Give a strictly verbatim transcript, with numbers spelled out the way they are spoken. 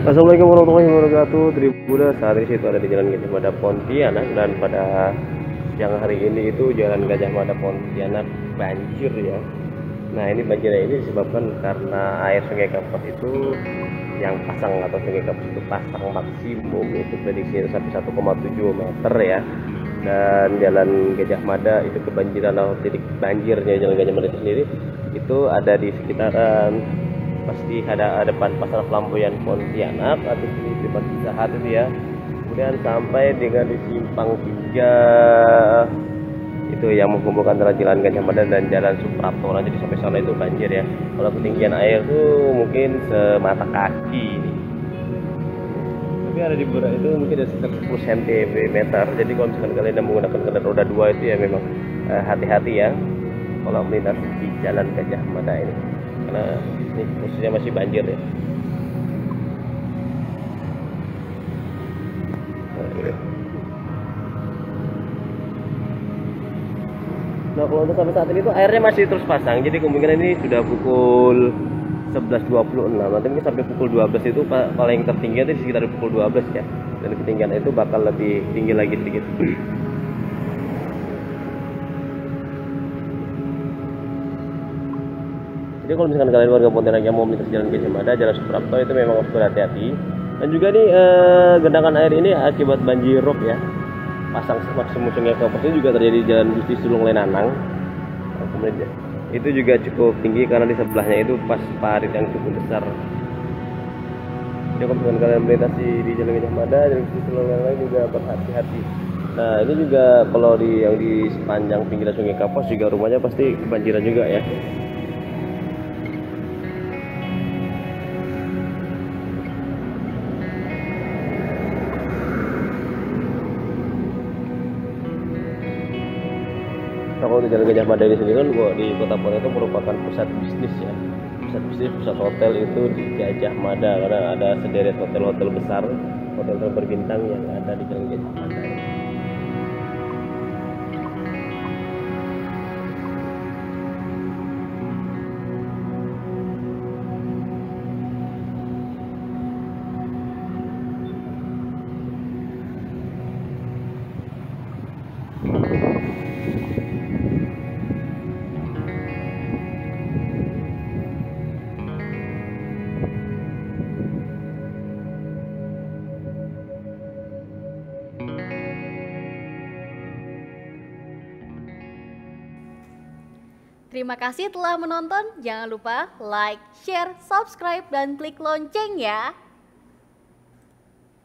Assalamualaikum warahmatullahi wabarakatuh. Tribuners, saat ini itu ada di Jalan Gajah Mada Pontianak, dan pada siang hari ini itu Jalan Gajah Mada Pontianak banjir ya. Nah, ini banjirnya ini disebabkan karena air Sungai Kapuas itu yang pasang atau Sungai Kapuas itu pasang maksimum itu prediksi sampai satu koma tujuh meter ya. Dan Jalan Gajah Mada itu kebanjiran atau titik banjirnya Jalan Gajah Mada itu sendiri itu ada di sekitaran pasti ada depan pasar Flamboyan Pontianak atau di depan Pizza Hut itu ya. Kemudian sampai dengan di simpang tiga itu yang menghubungkan antara Jalan Gajah Mada dan Jalan Suprapto. Nah, jadi sampai sana itu banjir ya. Kalau ketinggian air tuh mungkin semata kaki. Tapi ada di Bura itu mungkin ada sekitar sepuluh sentimeter. Jadi kalau misalkan kalian yang menggunakan kendaraan roda dua itu ya memang hati-hati eh, ya kalau melintas di Jalan Gajah Mada ini, karena ini posisinya masih banjir ya. Nah, kalau untuk sampai saat ini tuh airnya masih terus pasang, jadi kemungkinan ini sudah pukul sebelas dua puluh enam, nanti mungkin sampai pukul dua belas itu paling tertinggi itu sekitar pukul dua belas ya, dan ketinggian itu bakal lebih tinggi lagi sedikit. Jadi kalau misalkan kalian warga Pontianak yang mau melintas Jalan Gajah Mada, Jalan Suprapto itu memang harus berhati-hati. Dan juga nih eh, genangan air ini akibat banjir rob ya. Pasang maksimum Sungai Kapuas ini juga terjadi di Jalan Gusti Sulung Lenanang. Kemudian itu juga cukup tinggi karena di sebelahnya itu pas parit yang cukup besar. Jadi kalau misalkan kalian melintas di, di Jalan Gajah Mada, Jalan Gusti Sulung Lenanang juga berhati-hati. Nah, ini juga kalau di yang di sepanjang pinggiran Sungai Kapuas juga rumahnya pasti kebanjiran juga ya. Nah, kalau di Jalan Gajah Mada ini sendiri kan di Kota Pontianak itu merupakan pusat bisnis ya, pusat bisnis, pusat hotel itu di Gajah Mada, karena ada sederet hotel-hotel besar, hotel-hotel berbintang yang ada di Jalan Gajah Mada. Terima kasih telah menonton. Jangan lupa like, share, subscribe, dan klik lonceng ya.